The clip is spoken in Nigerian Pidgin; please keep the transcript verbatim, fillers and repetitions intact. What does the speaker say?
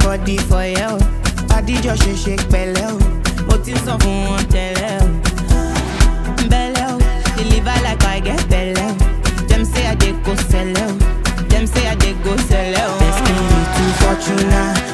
body for you. Body just shake shake pẹ̀lẹ́ o. Mo ti sọ fún wọn tẹ́lẹ̀ o. Belle o, deliver like I get belle o. Them say I dey go sell o. Them say I dey go sell o. Best me to Fortuna.